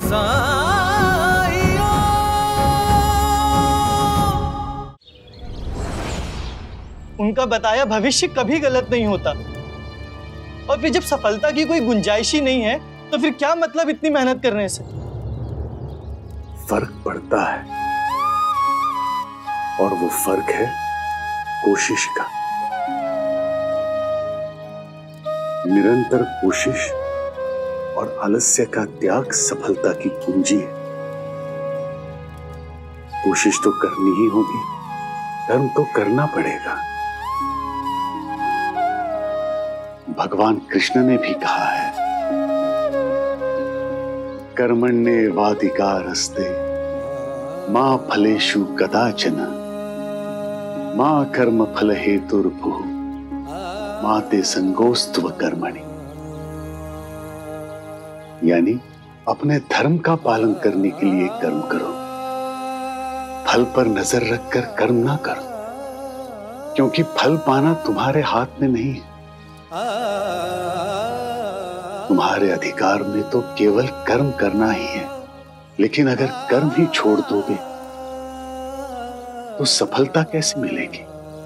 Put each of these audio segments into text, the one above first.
उनका बताया भविष्य कभी गलत नहीं होता, और फिर जब सफलता की कोई गुंजाइश ही नहीं है तो फिर क्या मतलब इतनी मेहनत करने से? फर्क पड़ता है, और वो फर्क है कोशिश का। निरंतर कोशिश और आलस्य का त्याग सफलता की कुंजी है। कोशिश तो करनी ही होगी, कर्म तो करना पड़ेगा। भगवान कृष्ण ने भी कहा है, कर्मण्येवाधिकारस्ते मां फलेषु कदाचन मां कर्म फल हेतुर्भुः मां ते संगोस्त्व कर्मणि। यानी अपने धर्म का पालन करने के लिए कर्म करो, फल पर नजर रखकर कर्म ना करो, क्योंकि फल पाना तुम्हारे हाथ में नहीं है। तुम्हारे अधिकार में तो केवल कर्म करना ही है, लेकिन अगर कर्म ही छोड़ दोगे तो सफलता कैसे मिलेगी?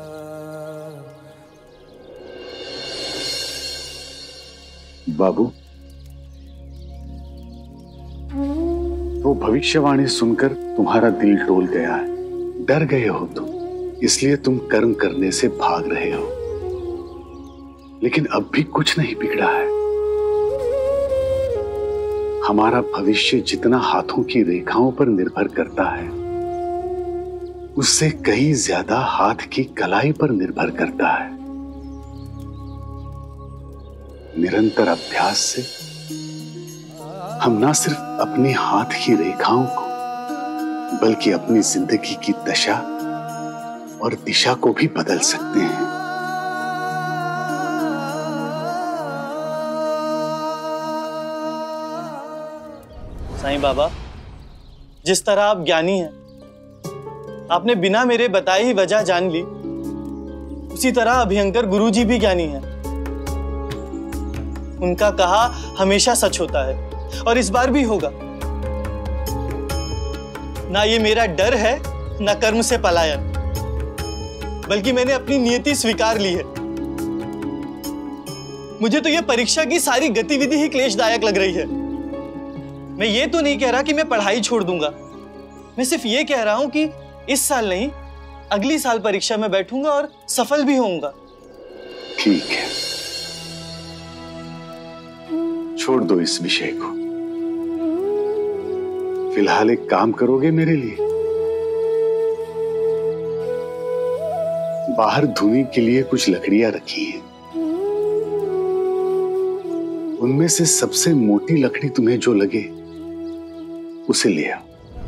बाबू, वो भविष्यवाणी सुनकर तुम्हारा दिल डोल गया है, डर गए हो तुम, इसलिए तुम कर्म करने से भाग रहे हो। लेकिन अब भी कुछ नहीं बिगड़ा है। हमारा भविष्य जितना हाथों की रेखाओं पर निर्भर करता है, उससे कहीं ज्यादा हाथ की कलाई पर निर्भर करता है। निरंतर अभ्यास से हम न सिर्फ अपने हाथ की रेखाओं को, बल्कि अपनी जिंदगी की दशा और दिशा को भी बदल सकते हैं। साईं बाबा, जिस तरह आप ज्ञानी हैं, आपने बिना मेरे बताए ही वजह जान ली, उसी तरह अभयंकर गुरुजी भी ज्ञानी हैं। उनका कहा हमेशा सच होता है, और इस बार भी होगा। ना ये मेरा डर है, ना कर्म से पलायन, बल्कि मैंने अपनी नियति स्वीकार ली है। मुझे तो ये परीक्षा की सारी गतिविधि ही क्लेशदायक लग रही है। मैं ये तो नहीं कह रहा कि मैं पढ़ाई छोड़ दूंगा, मैं सिर्फ ये कह रहा हूं कि इस साल नहीं, अगली साल परीक्षा में बैठूंगा और सफल भी होऊंगा। ठीक है, छोड़ दो इस विषय को। फिलहाल एक काम करोगे मेरे लिए? बाहर धुनी के लिए कुछ लकड़ियां रखी हैं। उनमें से सबसे मोटी लकड़ी तुम्हें जो लगे उसे ले आओ।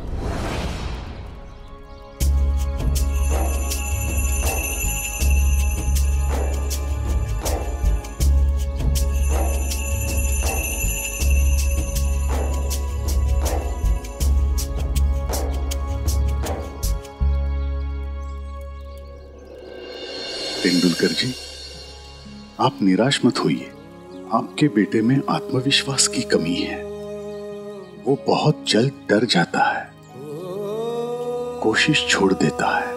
तेंदुलकर जी, आप निराश मत होइए। आपके बेटे में आत्मविश्वास की कमी है। वो बहुत जल्द डर जाता है, कोशिश छोड़ देता है।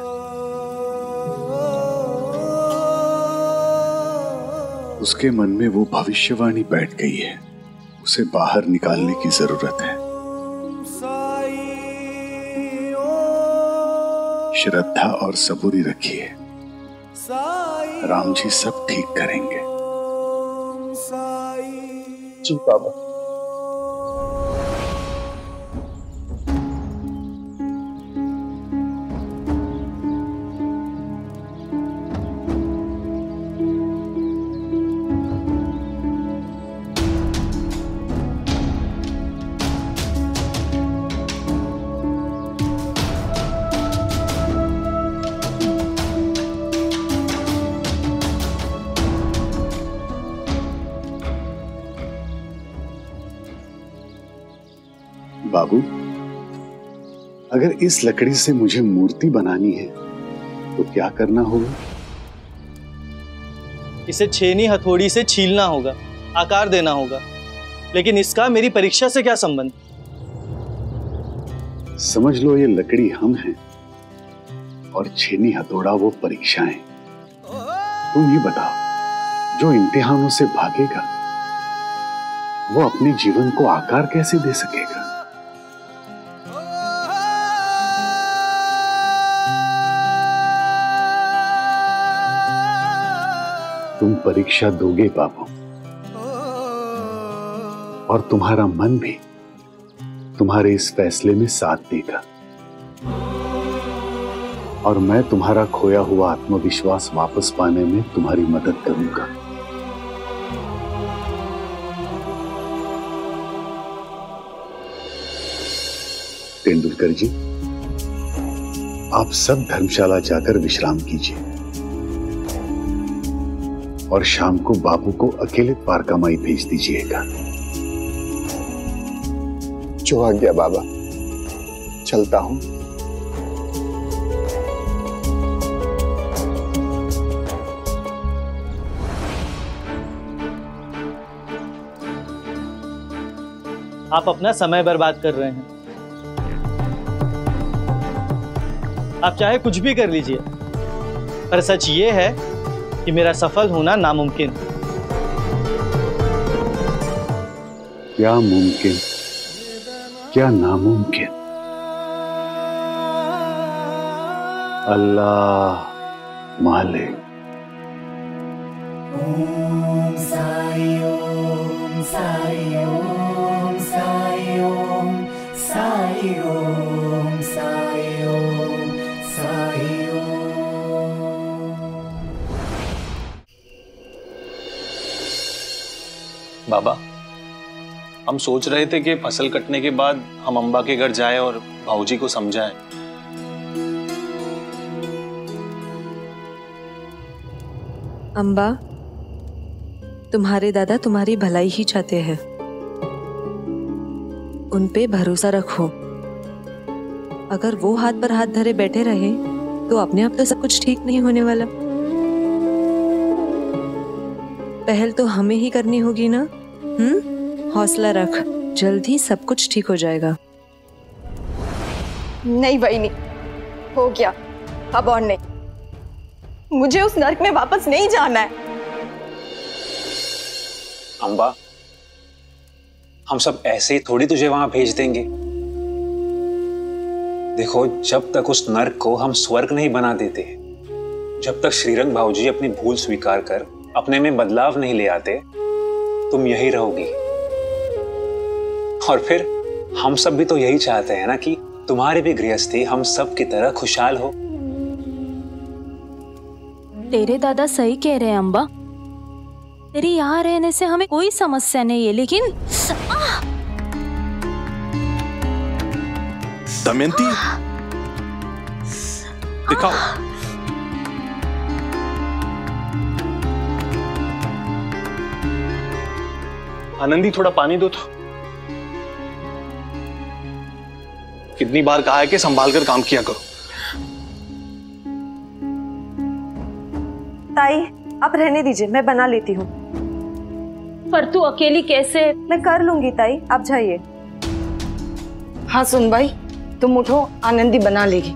उसके मन में वो भविष्यवाणी बैठ गई है, उसे बाहर निकालने की जरूरत है। श्रद्धा और सबूरी रखिए, राम जी सब ठीक करेंगे। जी बाबा। बाबू, अगर इस लकड़ी से मुझे मूर्ति बनानी है तो क्या करना होगा? इसे छेनी हथौड़ी से छीलना होगा, आकार देना होगा। लेकिन इसका मेरी परीक्षा से क्या संबंध? समझ लो ये लकड़ी हम हैं और छेनी हथौड़ा वो परीक्षाएं। तुम ही बताओ, जो इम्तिहानों से भागेगा वो अपने जीवन को आकार कैसे दे सकेगा? तुम परीक्षा दोगे बाबू, और तुम्हारा मन भी तुम्हारे इस फैसले में साथ देगा, और मैं तुम्हारा खोया हुआ आत्मविश्वास वापस पाने में तुम्हारी मदद करूंगा। तेंदुलकर जी, आप सब धर्मशाला जाकर विश्राम कीजिए और शाम को बाबू को अकेले पारकामाई भेज दीजिएगा। जो आज्ञा बाबा, चलता हूं। आप अपना समय बर्बाद कर रहे हैं। आप चाहे कुछ भी कर लीजिए, पर सच ये है कि मेरा सफल होना नामुमकिन। क्या मुमकिन, क्या नामुमकिन? अल्लाह मालिक। ओम साई ओम साई ओम साई ओम साई ओम साई ओम साई ओम। बाबा, हम सोच रहे थे कि फसल कटने के बाद हम अम्बा के घर जाएं और भाऊजी को समझाएं। अम्बा, तुम्हारे दादा तुम्हारी भलाई ही चाहते हैं, उन पे भरोसा रखो। अगर वो हाथ पर हाथ धरे बैठे रहे तो अपने आप तो सब कुछ ठीक नहीं होने वाला। पहल तो हमें ही करनी होगी ना। हौसला रख, जल्द ही सब कुछ ठीक हो जाएगा। नहीं वही नहीं, हो गया अब और नहीं। मुझे उस नर्क में वापस नहीं जाना है। अम्बा, हम सब ऐसे ही थोड़ी तुझे वहां भेज देंगे। देखो, जब तक उस नर्क को हम स्वर्ग नहीं बना देते, जब तक श्रीरंग भाऊजी अपनी भूल स्वीकार कर अपने में बदलाव नहीं ले आते, तुम यही रहोगी। और फिर हम सब भी तो यही चाहते हैं ना कि तुम्हारी भी गृहस्थी हम सब की तरह खुशहाल हो। तेरे दादा सही कह रहे हैं अम्बा, तेरी यहाँ रहने से हमें कोई समस्या नहीं है, लेकिन दमयंती, दिखाओ। आनंदी, थोड़ा पानी दो तो। कितनी बार कहा है कि संभाल कर काम किया करो। ताई, आप रहने दीजिए, मैं बना लेती हूँ। पर तू अकेली कैसे? मैं कर लूंगी ताई, आप जाइए। हाँ सुन भाई, तुम उठो, आनंदी बना लेगी।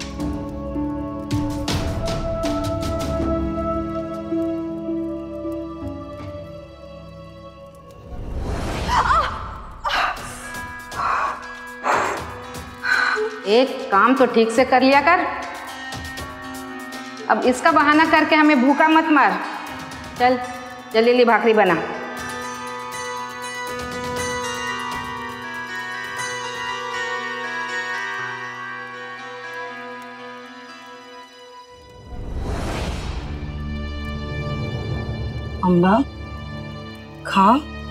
एक काम तो ठीक से कर लिया कर। अब इसका बहाना करके हमें भूखा मत मार। चल जल्दी भाकरी बना। अम्बा, खा।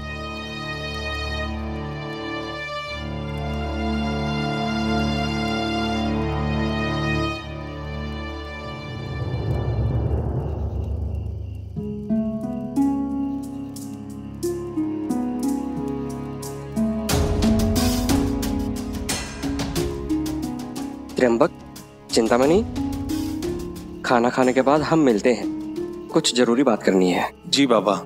त्र्यंबक, चिंतामणि, खाना खाने के बाद हम मिलते हैं, कुछ जरूरी बात करनी है। जी बाबा।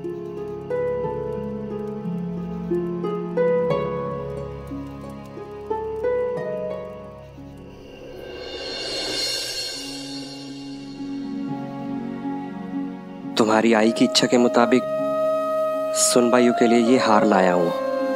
तुम्हारी आई की इच्छा के मुताबिक सुनबाइयों के लिए ये हार लाया हूं।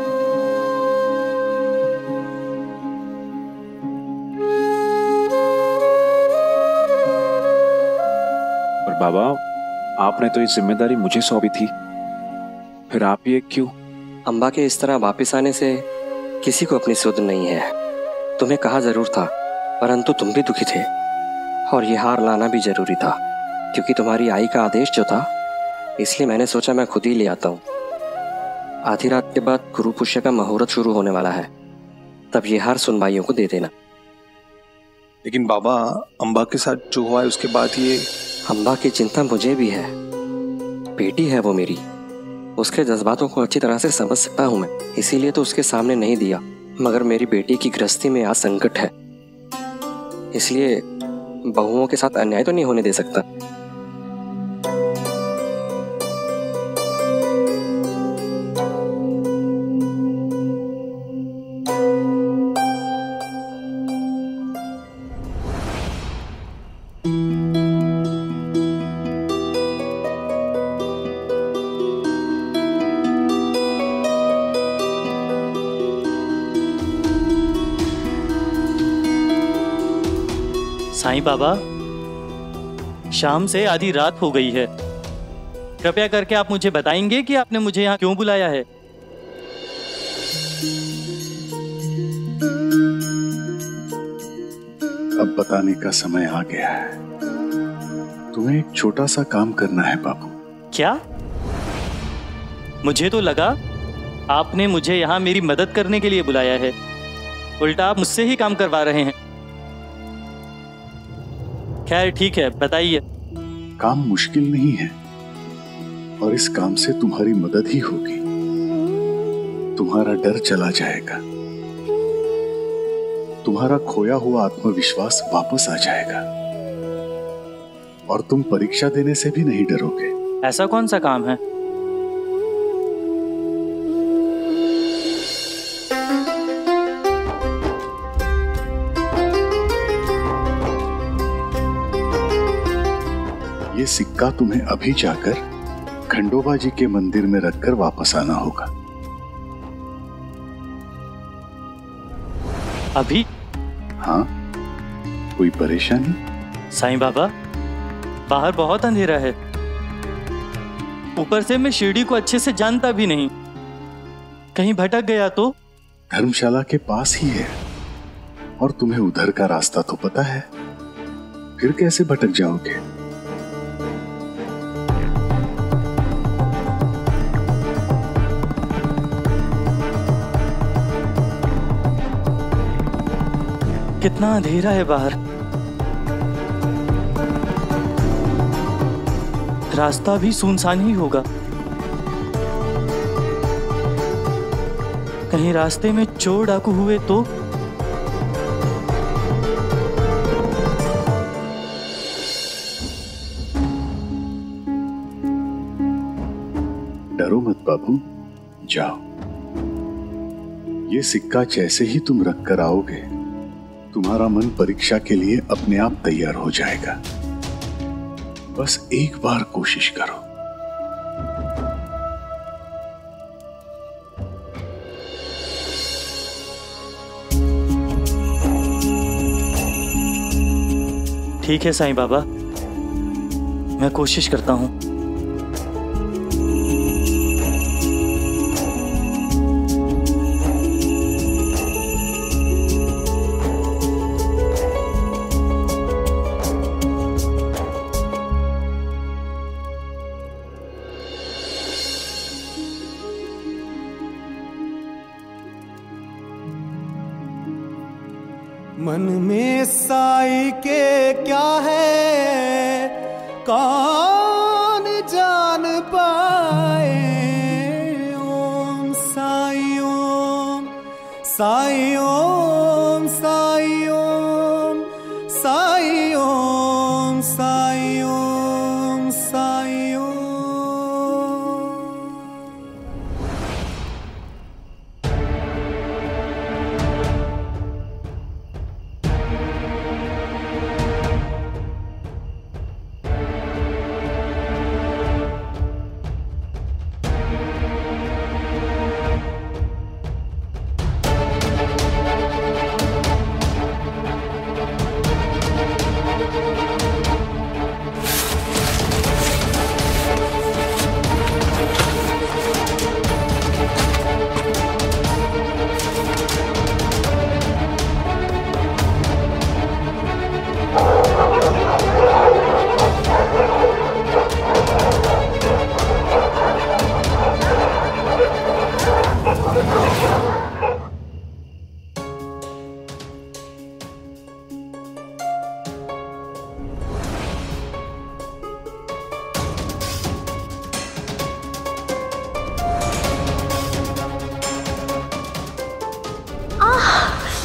पर बाबा, आपने तो ये जिम्मेदारी मुझे सौंपी थी, फिर आप ये क्यों? अम्बा के इस तरह वापस आने से किसी को अपनी सुध नहीं है। तुम्हें कहा जरूर था, परंतु तुम भी दुखी थे और ये हार लाना भी जरूरी था, क्योंकि तुम्हारी आई का आदेश जो था, इसलिए मैंने सोचा मैं खुद ही ले आता हूँ। आधी रात के बाद गुरु पुष्य का मुहूर्त शुरू होने वाला है, तब ये हार सुनबाइयों को दे देना। लेकिन बाबा, अम्बा के साथ जो हुआ है उसके बाद ये... अम्बा की चिंता मुझे भी है। बेटी है वो मेरी, उसके जज्बातों को अच्छी तरह से समझ सकता हूं मैं, इसीलिए तो उसके सामने नहीं दिया। मगर मेरी बेटी की गृहस्थी में आज संकट है, इसलिए बहुओं के साथ अन्याय तो नहीं होने दे सकता। साईं बाबा, शाम से आधी रात हो गई है। कृपया करके आप मुझे बताएंगे कि आपने मुझे यहाँ क्यों बुलाया है? अब बताने का समय आ गया है। तुम्हें एक छोटा सा काम करना है बाबू। क्या? मुझे तो लगा आपने मुझे यहाँ मेरी मदद करने के लिए बुलाया है, उल्टा आप मुझसे ही काम करवा रहे हैं। खैर ठीक है, बताइए। काम मुश्किल नहीं है और इस काम से तुम्हारी मदद ही होगी। तुम्हारा डर चला जाएगा, तुम्हारा खोया हुआ आत्मविश्वास वापस आ जाएगा और तुम परीक्षा देने से भी नहीं डरोगे। ऐसा कौन सा काम है? ये सिक्का तुम्हें अभी जाकर खंडोबा जी के मंदिर में रखकर वापस आना होगा। अभी? हाँ, कोई परेशानी? साईं बाबा, बाहर बहुत अंधेरा है, ऊपर से मैं शिरडी को अच्छे से जानता भी नहीं, कहीं भटक गया तो? धर्मशाला के पास ही है और तुम्हें उधर का रास्ता तो पता है, फिर कैसे भटक जाओगे? कितना अंधेरा है बाहर, रास्ता भी सुनसान ही होगा। कहीं रास्ते में चोर डाकू हुए तो? डरो मत बाबू, जाओ। ये सिक्का जैसे ही तुम रख कर आओगे, तुम्हारा मन परीक्षा के लिए अपने आप तैयार हो जाएगा। बस एक बार कोशिश करो। ठीक है साईं बाबा, मैं कोशिश करता हूं। मन में साई के क्या है कौन जान पाए। ओम साई ओम साई ओम साई ओम साई ओम साई ओम साई ओम।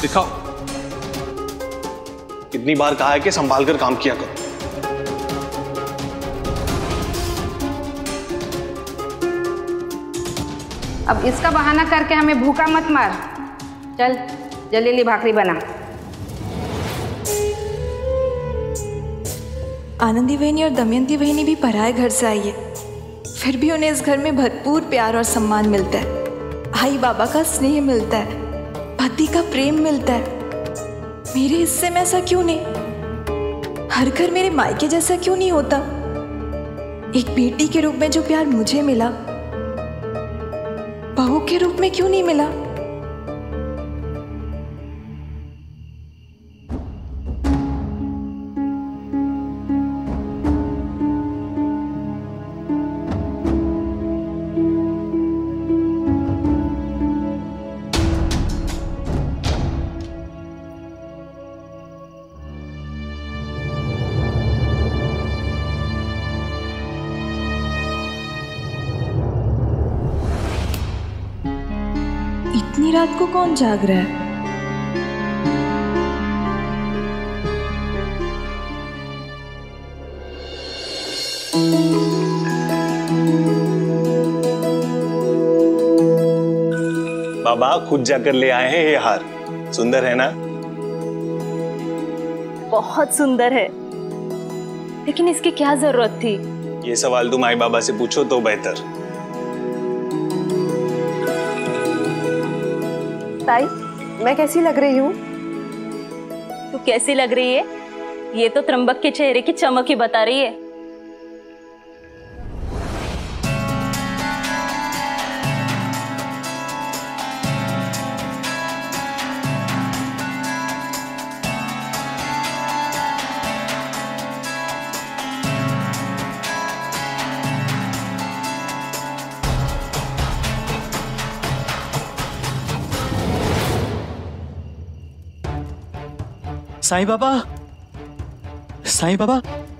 दिखाओ। कितनी बार कहा है कि संभाल कर काम किया करो। अब इसका बहाना करके हमें भूखा मत मार। चल जलेली भाकरी बना। आनंदी बहनी और दमयंती बहनी भी पराए घर से आई है, फिर भी उन्हें इस घर में भरपूर प्यार और सम्मान मिलता है। आई बाबा का स्नेह मिलता है, पति का प्रेम मिलता है। मेरे हिस्से में ऐसा क्यों नहीं? हर घर मेरे मायके जैसा क्यों नहीं होता? एक बेटी के रूप में जो प्यार मुझे मिला, बहू के रूप में क्यों नहीं मिला? इतनी रात को कौन जाग रहा है? बाबा खुद जाकर ले आए हैं ये हार। सुंदर है ना? बहुत सुंदर है, लेकिन इसकी क्या जरूरत थी? ये सवाल तुम आई बाबा से पूछो तो बेहतर। साई, मैं कैसी लग रही हूँ? तू कैसी लग रही है? ये तो त्र्यंबक के चेहरे की चमक ही बता रही है। साईं बाबा, साईं बाबा,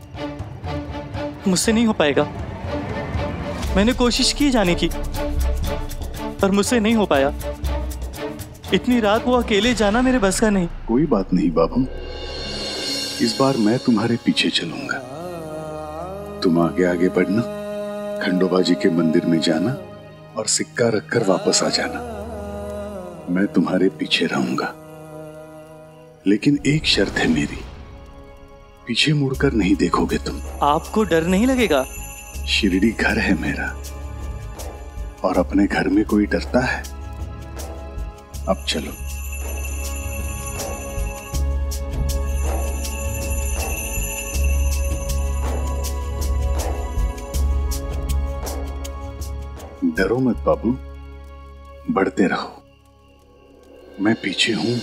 मुझसे नहीं हो पाएगा। मैंने कोशिश की जाने की, पर मुझसे नहीं हो पाया। इतनी रात वो अकेले जाना मेरे बस का नहीं। कोई बात नहीं बाबू, इस बार मैं तुम्हारे पीछे चलूंगा। तुम आगे आगे बढ़ना, खंडोबा जी के मंदिर में जाना और सिक्का रखकर वापस आ जाना। मैं तुम्हारे पीछे रहूंगा, लेकिन एक शर्त है मेरी, पीछे मुड़कर नहीं देखोगे तुम। आपको डर नहीं लगेगा? शिरडी घर है मेरा, और अपने घर में कोई डरता है? अब चलो। डरो मत बाबू, बढ़ते रहो, मैं पीछे हूं।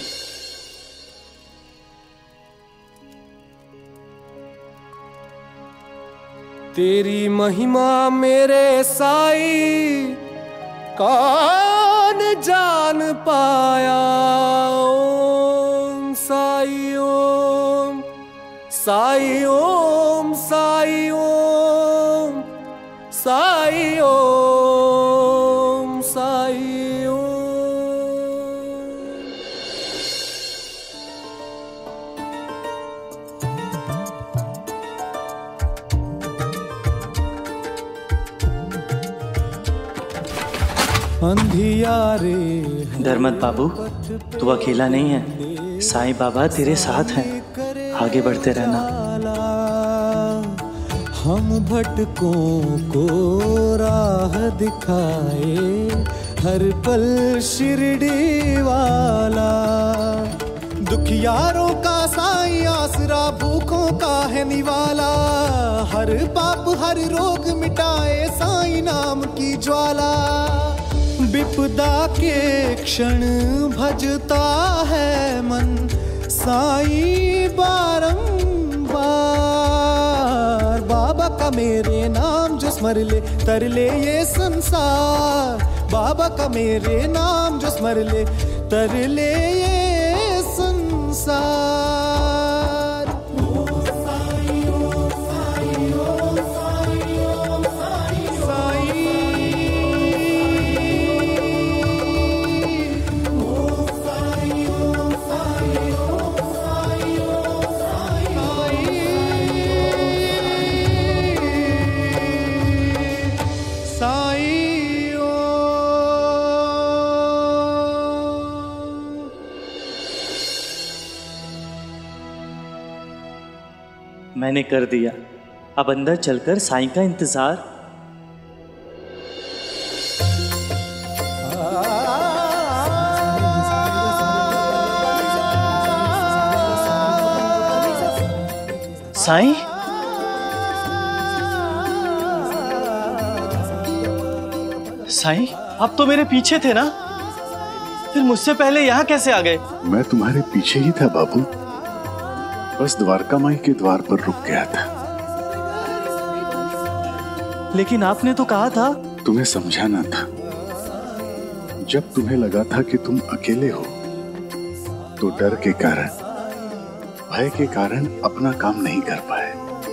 तेरी महिमा मेरे साई कौन जान पाया। ओम साई ओम, साई ओम, साई ओम, साई ओम, साई ओम। अंधियारे डर मत बाबू, तू अकेला नहीं है। साईं बाबा तेरे साथ हैं, आगे बढ़ते रहना। हम भटकों को राह दिखाए हर पल शिरडी वाला। दुखियारों का साईं आसरा, भूखों का है निवाला। हर पाप हर रोग मिटाए साईं नाम की ज्वाला। विपदा के क्षण भजता है मन साईं बारंबार। बाबा का मेरे नाम जो स्मर ले, तर ले ये संसार। बाबा का मेरे नाम जो स्मर ले, तर ले ये संसार। मैंने कर दिया। अब अंदर चलकर साईं का इंतजार। साईं, साईं, आप तो मेरे पीछे थे ना, फिर मुझसे पहले यहाँ कैसे आ गए? मैं तुम्हारे पीछे ही था बाबू, बस द्वारका माई के द्वार पर रुक गया था। लेकिन आपने तो कहा था। तुम्हें समझाना था। जब तुम्हें लगा था कि तुम अकेले हो तो डर के कारण, भय के कारण अपना काम नहीं कर पाए।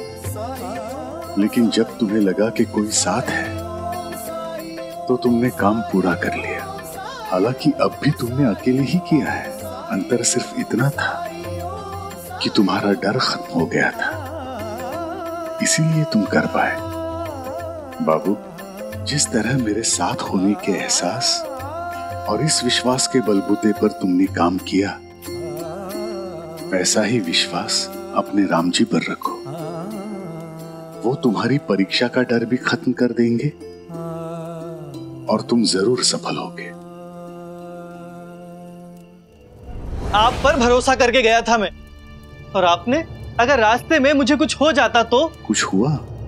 लेकिन जब तुम्हें लगा कि कोई साथ है तो तुमने काम पूरा कर लिया। हालांकि अब भी तुमने अकेले ही किया है। अंतर सिर्फ इतना था कि तुम्हारा डर खत्म हो गया था, इसीलिए तुम कर पाए। बाबू, जिस तरह मेरे साथ होने के एहसास और इस विश्वास के बलबूते पर तुमने काम किया, वैसा ही विश्वास अपने राम जी पर रखो। वो तुम्हारी परीक्षा का डर भी खत्म कर देंगे और तुम जरूर सफल होगे। आप पर भरोसा करके गया था मैं, और आपने, अगर रास्ते में मुझे कुछ हो जाता तो? कुछ हुआ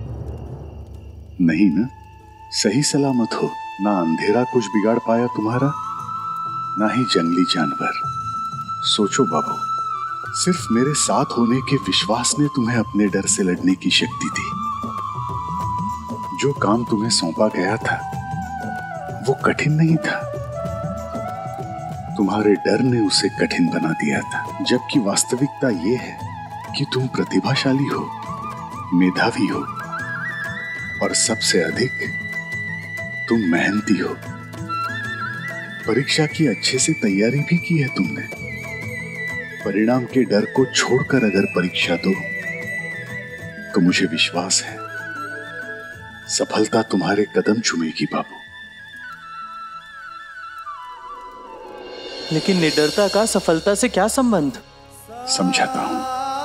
नहीं ना? सही सलामत हो ना? अंधेरा कुछ बिगाड़ पाया तुम्हारा, ना ही जंगली जानवर। सोचो बाबू, सिर्फ मेरे साथ होने के विश्वास ने तुम्हें अपने डर से लड़ने की शक्ति दी। जो काम तुम्हें सौंपा गया था वो कठिन नहीं था, तुम्हारे डर ने उसे कठिन बना दिया था। जबकि वास्तविकता ये है कि तुम प्रतिभाशाली हो, मेधावी हो और सबसे अधिक तुम मेहनती हो। परीक्षा की अच्छे से तैयारी भी की है तुमने। परिणाम के डर को छोड़कर अगर परीक्षा दो तो मुझे विश्वास है सफलता तुम्हारे कदम चूमेगी बाबू। लेकिन निडरता का सफलता से क्या संबंध? समझाता हूं।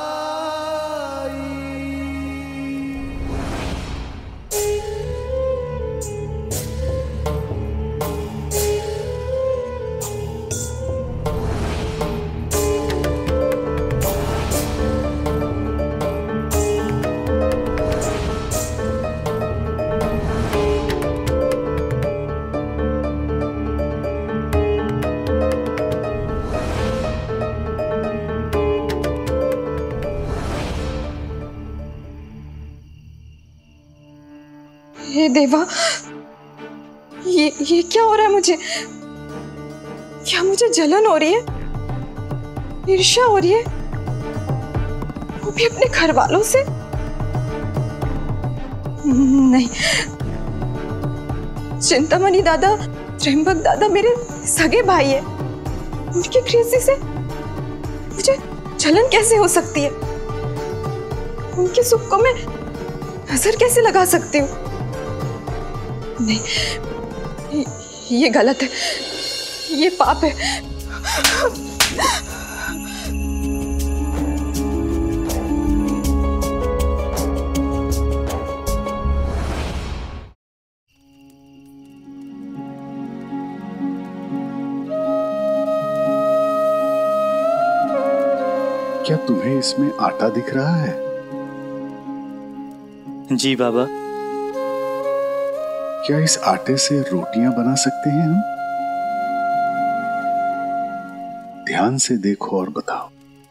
हे देवा, ये क्या हो रहा है मुझे? क्या मुझे जलन हो रही है? ईर्ष्या हो रही है? वो भी अपने घर वालों से? नहीं, चिंतामणि दादा, त्र्यंबक दादा मेरे सगे भाई है। उनकी कृषि से मुझे जलन कैसे हो सकती है? उनके सुख को मैं नजर कैसे लगा सकती हूँ? नहीं, ये गलत है, ये पाप है। क्या तुम्हें इसमें आटा दिख रहा है? जी बाबा। क्या इस आटे से रोटियां बना सकते हैं हम? ध्यान से देखो और बताओ।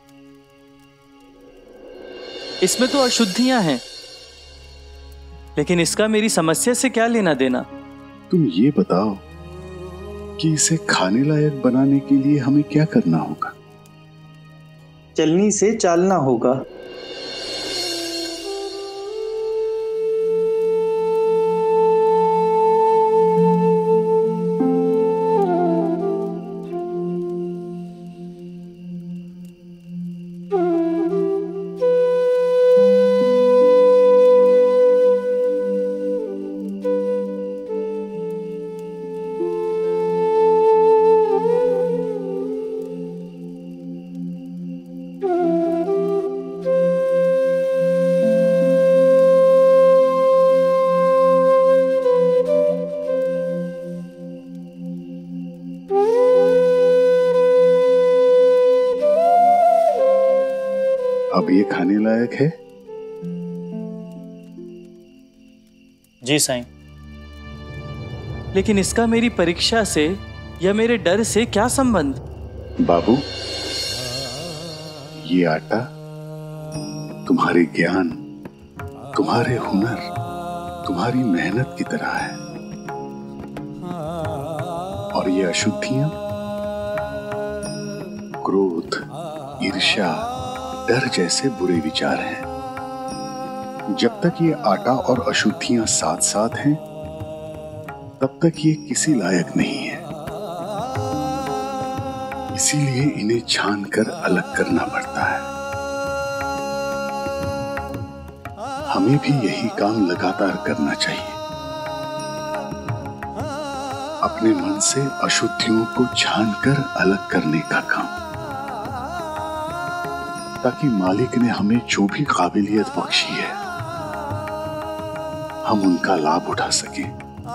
इसमें तो अशुद्धियां हैं, लेकिन इसका मेरी समस्या से क्या लेना देना? तुम ये बताओ कि इसे खाने लायक बनाने के लिए हमें क्या करना होगा? चलनी से चालना होगा। अब ये खाने लायक है? जी साईं। लेकिन इसका मेरी परीक्षा से या मेरे डर से क्या संबंध? बाबू, ये आटा तुम्हारे ज्ञान, तुम्हारे हुनर, तुम्हारी मेहनत की तरह है, और ये अशुद्धियां क्रोध, ईर्ष्या, डर जैसे बुरे विचार हैं। जब तक ये आटा और अशुद्धियां साथ साथ हैं, तब तक ये किसी लायक नहीं है। इसीलिए इन्हें छानकर अलग करना पड़ता है। हमें भी यही काम लगातार करना चाहिए। अपने मन से अशुद्धियों को छानकर अलग करने का काम, ताकि मालिक ने हमें जो भी काबिलियत बख्शी है, हम उनका लाभ उठा सकें।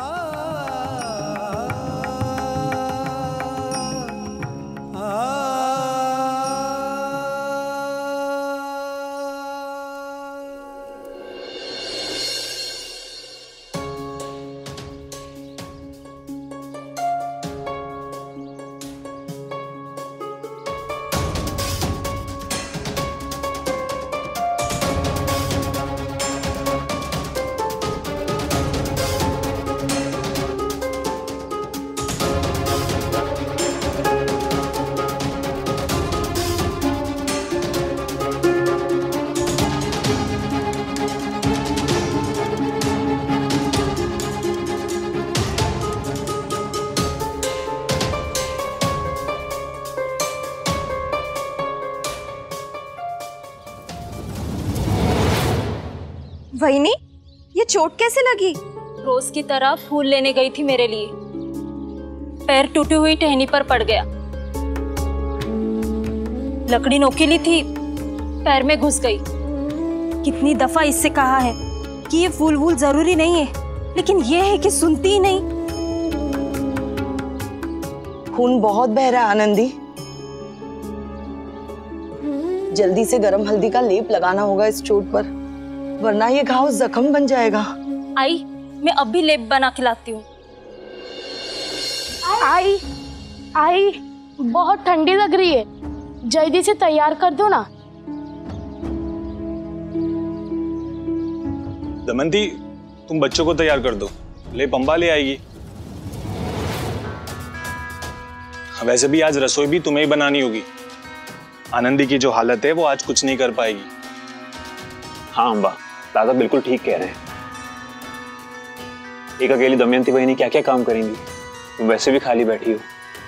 वहीनी, ये चोट कैसे लगी? रोज की तरह फूल लेने गई थी मेरे लिए, पैर टूटी हुई टहनी पर पड़ गया। लकड़ी नोकीली थी, पैर में घुस गई। कितनी दफा इससे कहा है कि ये फूल वूल जरूरी नहीं है, लेकिन ये है कि सुनती ही नहीं। खून बहुत बह रहा है आनंदी, जल्दी से गरम हल्दी का लेप लगाना होगा इस चोट पर, वरना ये घाव जख्म बन जाएगा। आई, मैं अब भी लेप बना के लाती हूँ। आई, आई, बहुत ठंडी लग रही है, जल्दी से तैयार कर दो ना। दमयंती, तुम बच्चों को तैयार कर दो, लेप अम्बा ले आएगी। वैसे भी आज रसोई भी तुम्हें ही बनानी होगी। आनंदी की जो हालत है वो आज कुछ नहीं कर पाएगी। हाँ अम्बा, दादा बिल्कुल ठीक कह रहे हैं। एक अकेली दमयंती बहनी क्या क्या काम करेंगी, तुम वैसे भी खाली बैठी हो।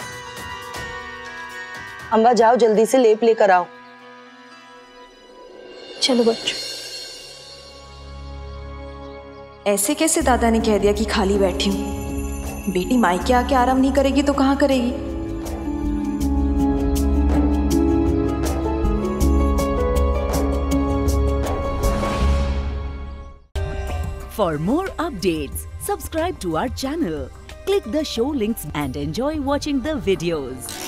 अम्बा जाओ, जल्दी से लेप लेकर आओ। चलो बच्चों। ऐसे कैसे दादा ने कह दिया कि खाली बैठी हूँ? बेटी मायके आके आराम नहीं करेगी तो कहाँ करेगी? For more updates, subscribe to our channel, click the show links and enjoy watching the videos.